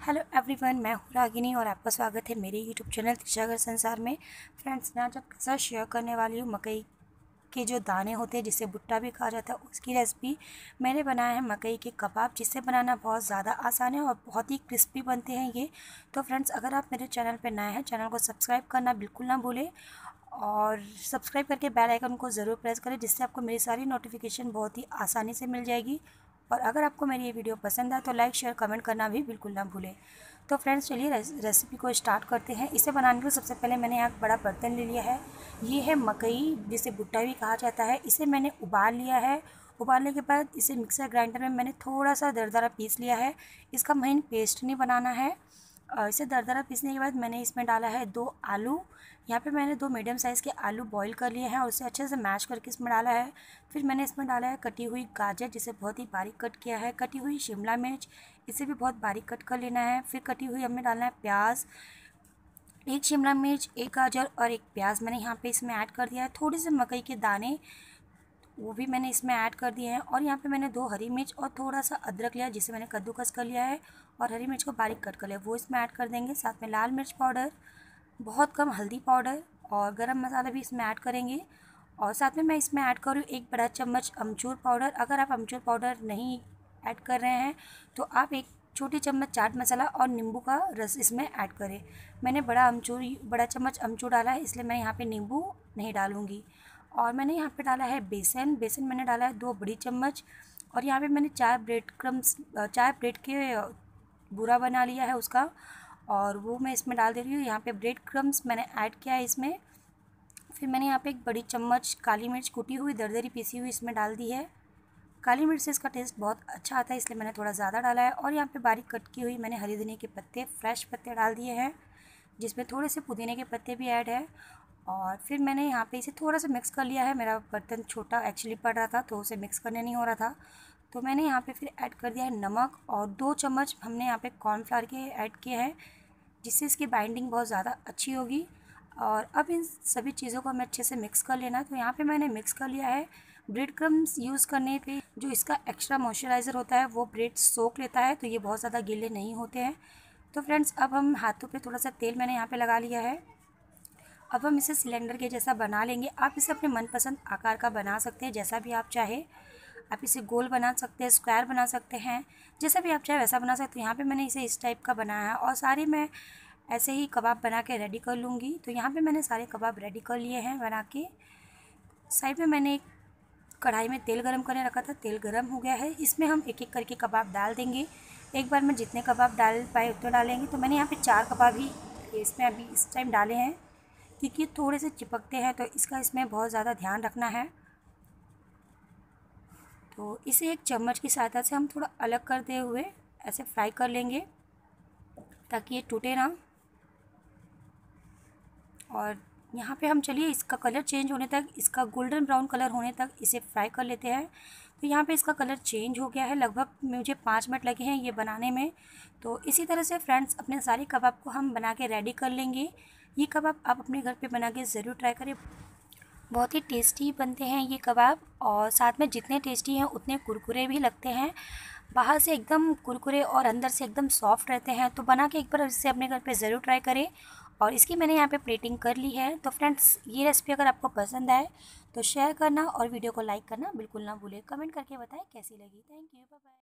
Hello everyone, मैं हूँ रागिनी और आपका स्वागत है मेरे यूट्यूब चैनल त्रिशा घर संसार में। फ्रेंड्स, मैं आज आपके साथ शेयर करने वाली हूँ मकई के जो दाने होते हैं जिसे भुट्टा भी कहा जाता है, उसकी रेसिपी। मैंने बनाया है मकई के कबाब, जिसे बनाना बहुत ज़्यादा आसान है और बहुत ही क्रिस्पी बनते हैं ये। तो फ्रेंड्स, अगर आप मेरे चैनल पर नए हैं, चैनल को सब्सक्राइब करना बिल्कुल ना भूलें और सब्सक्राइब करके बेल आइकन को ज़रूर प्रेस करें, जिससे आपको मेरी सारी नोटिफिकेशन बहुत ही आसानी से मिल जाएगी। और अगर आपको मेरी ये वीडियो पसंद आए तो लाइक शेयर कमेंट करना भी बिल्कुल ना भूलें। तो फ्रेंड्स, चलिए रेसिपी को स्टार्ट करते हैं। इसे बनाने के लिए सबसे पहले मैंने यहाँ बड़ा बर्तन ले लिया है। ये है मकई, जिसे भुट्टा भी कहा जाता है। इसे मैंने उबाल लिया है। उबालने के बाद इसे मिक्सर ग्राइंडर में मैंने थोड़ा सा दरदरा पीस लिया है। इसका महीन पेस्ट नहीं बनाना है। इसे दरदरा पीसने के बाद मैंने इसमें डाला है 2 आलू। यहाँ पे मैंने 2 मीडियम साइज़ के आलू बॉईल कर लिए हैं और उसे अच्छे से मैश करके इसमें डाला है। फिर मैंने इसमें डाला है कटी हुई गाजर, जिसे बहुत ही बारीक कट किया है। कटी हुई शिमला मिर्च, इसे भी बहुत बारीक कट कर लेना है। फिर कटी हुई हमें डालना है प्याज, 1 शिमला मिर्च, 1 गाजर और 1 प्याज मैंने यहाँ पे इसमें ऐड कर दिया है। थोड़े से मकई के दाने, वो भी मैंने इसमें ऐड कर दिए हैं। और यहाँ पे मैंने 2 हरी मिर्च और थोड़ा सा अदरक लिया, जिसे मैंने कद्दूकस कर लिया है और हरी मिर्च को बारीक कट कर लिया, वो इसमें ऐड कर देंगे। साथ में लाल मिर्च पाउडर, बहुत कम हल्दी पाउडर और गरम मसाला भी इसमें ऐड करेंगे। और साथ में मैं इसमें ऐड करूँ 1 बड़ा चम्मच अमचूर पाउडर। अगर आप अमचूर पाउडर नहीं ऐड कर रहे हैं तो आप 1 छोटी चम्मच चाट मसाला और नींबू का रस इसमें ऐड करें। मैंने बड़ा चम्मच अमचूर डाला है, इसलिए मैं यहाँ पे नींबू नहीं डालूँगी। और मैंने यहाँ पे डाला है बेसन मैंने डाला है 2 बड़ी चम्मच। और यहाँ पे मैंने 4 ब्रेड के बूरा बना लिया है उसका, और वो मैं इसमें डाल दे रही हूँ। यहाँ पे ब्रेड क्रम्स मैंने ऐड किया है इसमें। फिर मैंने यहाँ पे 1 बड़ी चम्मच काली मिर्च कुटी हुई दरदरी पीसी हुई इसमें डाल दी है। काली मिर्च से इसका टेस्ट बहुत अच्छा आता है, इसलिए मैंने थोड़ा ज़्यादा डाला है। और यहाँ पे बारीक कट की हुई मैंने हरी धनिया के पत्ते, फ्रेश पत्ते डाल दिए हैं, जिसमें थोड़े से पुदीने के पत्ते भी ऐड है। और फिर मैंने यहाँ पे इसे थोड़ा सा मिक्स कर लिया है। मेरा बर्तन छोटा एक्चुअली पड़ रहा था, तो उसे मिक्स करने नहीं हो रहा था। तो मैंने यहाँ पे फिर ऐड कर दिया है नमक, और 2 चम्मच हमने यहाँ पे कॉर्नफ्लावर के ऐड किए हैं, जिससे इसकी बाइंडिंग बहुत ज़्यादा अच्छी होगी। और अब इन सभी चीज़ों को हमें अच्छे से मिक्स कर लेना है। तो यहाँ पे मैंने मिक्स कर लिया है। ब्रेड क्रम्स यूज़ करने पे जो इसका एक्स्ट्रा मॉइस्चराइज़र होता है वो ब्रेड सोख लेता है, तो ये बहुत ज़्यादा गीले नहीं होते हैं। तो फ्रेंड्स, अब हम हाथों पे थोड़ा सा तेल मैंने यहाँ पे लगा लिया है। अब हम इसे सिलेंडर के जैसा बना लेंगे। आप इसे अपने मनपसंद आकार का बना सकते हैं, जैसा भी आप चाहे। आप इसे गोल बना सकते हैं, स्क्वायर बना सकते हैं, जैसा भी आप चाहे वैसा बना सकते हैं। यहाँ पे मैंने इसे इस टाइप का बनाया है और सारे मैं ऐसे ही कबाब बना के रेडी कर लूँगी। तो यहाँ पे मैंने सारे कबाब रेडी कर लिए हैं बना के। साइड में मैंने एक कढ़ाई में तेल गरम करने रखा था, तेल गरम हो गया है। इसमें हम एक एक करके कबाब डाल देंगे। एक बार में जितने कबाब डाल पाए उतने डालेंगे। तो मैंने यहाँ पे 4 कबाब ही इसमें अभी इस टाइम डाले हैं, क्योंकि थोड़े से चिपकते हैं, तो इसका इसमें बहुत ज़्यादा ध्यान रखना है। तो इसे एक चम्मच की सहायता से हम थोड़ा अलग करते हुए ऐसे फ्राई कर लेंगे, ताकि ये टूटे ना। और यहाँ पे हम चलिए इसका कलर चेंज होने तक, इसका गोल्डन ब्राउन कलर होने तक इसे फ्राई कर लेते हैं। तो यहाँ पे इसका कलर चेंज हो गया है, लगभग मुझे 5 मिनट लगे हैं ये बनाने में। तो इसी तरह से फ्रेंड्स, अपने सारे कबाब को हम बना के रेडी कर लेंगे। ये कबाब आप अपने घर पे बना के ज़रूर ट्राई करें, बहुत ही टेस्टी बनते हैं ये कबाब। और साथ में जितने टेस्टी हैं उतने कुरकुरे भी लगते हैं। बाहर से एकदम कुरकुरे और अंदर से एकदम सॉफ्ट रहते हैं। तो बना के एक बार इसे अपने घर पे ज़रूर ट्राई करें। और इसकी मैंने यहाँ पे प्लेटिंग कर ली है। तो फ्रेंड्स, ये रेसिपी अगर आपको पसंद आए तो शेयर करना और वीडियो को लाइक करना बिल्कुल ना भूलें। कमेंट करके बताएं कैसी लगी। Thank you, bye bye.